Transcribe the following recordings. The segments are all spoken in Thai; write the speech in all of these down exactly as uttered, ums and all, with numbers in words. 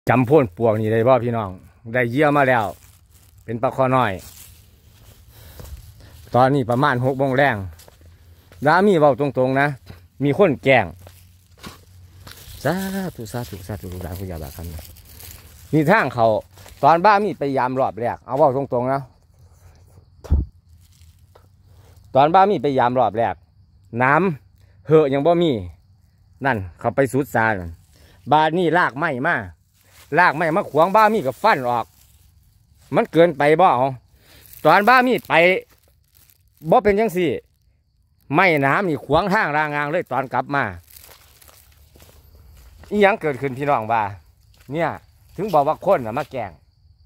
จำพ่นปวกนี่ได้บ่พี่น้องได้เยี่ยมาแล้วเป็นปลาคอน้อยตอนนี้ประมาณหกโมงแรงดามีเบาตรงๆนะมีคนแกล้งซาตุซาตุซาตุดาคุยาบาคำมีทางเขาตอนบ้ามีไปยามรอบแรกเอาเบาตรงๆนะตอนบ้ามีไปยามรอบแรกน้ำเหอะยังบ่มีนั่นเขาไปสุดซาบ้านนี่ลากไม้มาลากไม้มาขวางบ้ามีกับฟันออกมันเกินไปบ่เอาตอนบ้ามีไปบ่เป็นจังสี่ไม่น้ำนี่ขวางทางรางงางเลยตอนกลับมาอีหยังเกิดขึ้นพี่น้องบ้าเนี่ยถึงบอกว่าคนน่ะมาแกล้ง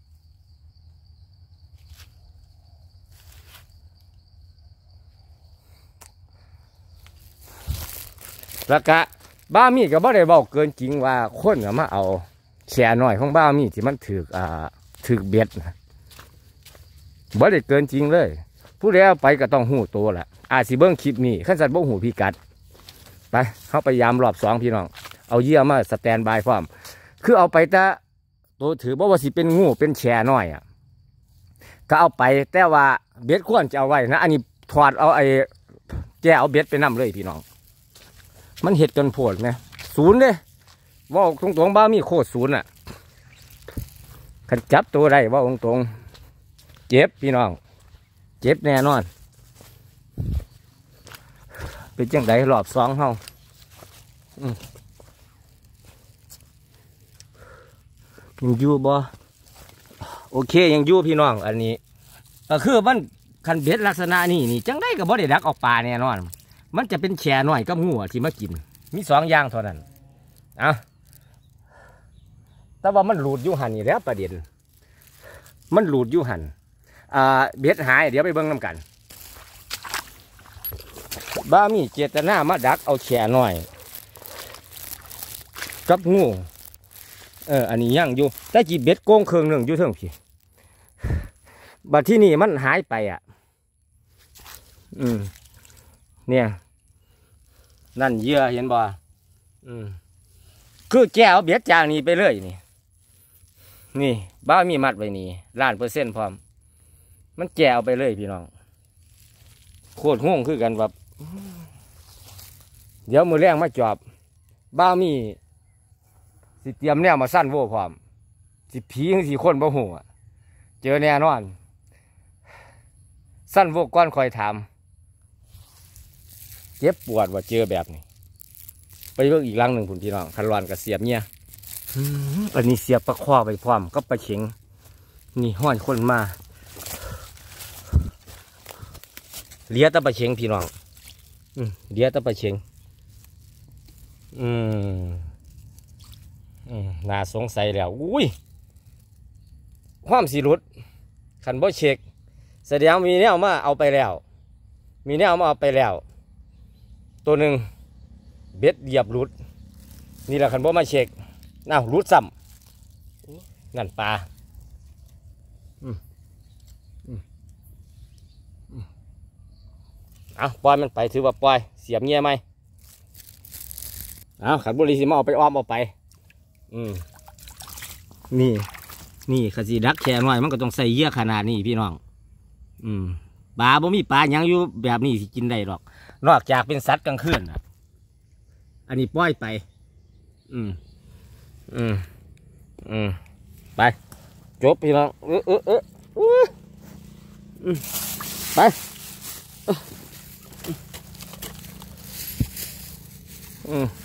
แล้วก็บ้ามีก็บ่ได้บอกเกินจริงว่าคนน่ะมาเอาแฉหน่อยของบ้ามีที่มันถืออ่าถือเบ็ดบ่ได้เกินจริงเลยผู้ใดเอาไปก็ต้องหูตัวแหละอาจสิเบิ้งคลิปนี้ขั้นสัตว์บ่หูพิกัดไปเข้าไปยามรอบสองพี่น้องเอาเยี่ยมาสแตนบายพร้อมคือเอาไปแต่ตัวถือบ่ว่าสิเป็นงูเป็นแฉน้อยอ่ะก็เอาไปแต่ว่าเบ็ดควรจะเอาไว้นะอันนี้ถอดเอาไอ้แกเอาเบ็ดไปนำเลยพี่น้องมันเห็ดจนโผล่ไหมศูนย์เลยว่าตรงตรงบ้ามีโคตรศูนย์อ่ะขันจับตัวได้ว่าตรงตรงเจ็บพี่น้องเจ็บแน่นอนเป็นจังไดรอบสองเฮายังอยู่บ่โอเคยังอยู่พี่น้องอันนี้ก็คือมันคันเบ็ดลักษณะนี้นี่จังได้กับบ่ได้ดักออกปลาแน่นอนมันจะเป็นแฉหน่อยกับงูที่มากินมีสองอย่างเท่านั้นอ่ะแต่ว่ามันหลุดอยู่หันนี่แล้วประเด็นมันหลุดอยู่หันอ่าเบ็ดหายเดี๋ยวไปเบิ่งน้ำกันบ้ามีเจตนามาดักเอาแฉหน่อยกับงูเอออันนี้ย่างอยู่แต่จีเบ็ดโกงเครื่องหนึ่งอยู่เท่าพี่บัดที่นี่มันหายไปอ่ะอืมเนี่ยนั่นเยื่อเห็นบ่อืมคือแก้วเบ็ดจางนี้ไปเลยนี่นี่บ้ามีมัดไว้นี่ล้านเปอร์เซ็นต์พร้อมมันแก้วไปเลยพี่น้องโคตรห่วงคือกันแบบเดี๋ยวมือแรงมาจอบบ้ามีสิเตรียมแนวมาสั้นโว้พร้อมสิผีสิคนบ่หัวเจอแน่นอนสั้นโว้ก้อนคอยถามเจ็บปวดว่าเจอแบบนี้ไปเบิ่งอีกลังหนึ่งผุนพี่น้องคันรอนกับเสียบเนี่ยอันนี้เสียบปลาคว้าไปพร้อมก็ปลาเข็งนี่ห้อยคนมาเลี้ยตะปลาเข็งพี่น้องเลี้ยตะปลาเข็งอืมอืมน่าสงสัยแล้วอุ้ยความสีรุดขันบ่เช็คแสดงมีแนวมาเอาไปแล้วมีแนวมาเอาไปแล้วตัวหนึ่งเบ็ดเหยียบรุดนี่แหละขันบ่มาเช็คน่ารุดซ้ำนั่นปลาเอาปล่อยมันไปถือว่าปล่อยเสียบเงี้ยไหมเอาขันบุรีสิมาเอาไปอ้อมเอาไปอืมนี่นี่ขจีดักแค่หน่อยมันก็ต้องใส่เยื่อขนาดนี้พี่น้องอืมปลาบ่มีปลายังอยู่แบบนี้สิกินได้หรอกนอกจากเป็นสัตว์กลางคืนอ่ะอันนี้ปล่อยไปอืมอืมอืมไปจบพี่น้องเออเออเอออืมไปอืม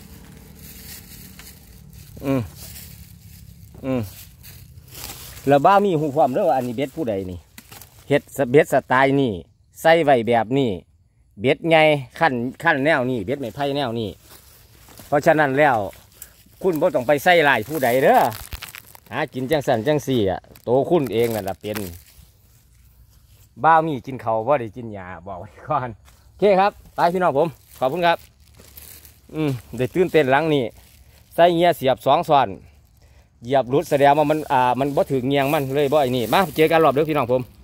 อืมอืมแล้วบ้ามีหูความเรื่องอันนี้เบ็ดผู้ใดนี่เฮ็ดเบ็ดสไตล์นี่ใส่ไว้แบบนี้เบ็ดไงขั้นขั้นแนวนี่เบ็ดไม่ไผ่แนวนี่เพราะฉะนั้นแล้วคุณบ่ต้องไปใส่ลายผู้ใดเด้อหากินจังสันจังสี่อ่ะโตคุณเองนั่นแหละเป็นบ้ามีกินเขาว่าได้กินหญ้าบอกไว้ก่อนโอเคครับไปพี่น้องผมขอบคุณครับอืมได้ตื่นเต้นหลังนี่ใส่เงียเสียบสองซ้อนเหยียบรุดแสดงว่ามันอ่ามันบ่ถึงเงียงมันเลยบ่ไอ้นี่มาเจอกันรอบเด้อพี่น้องผม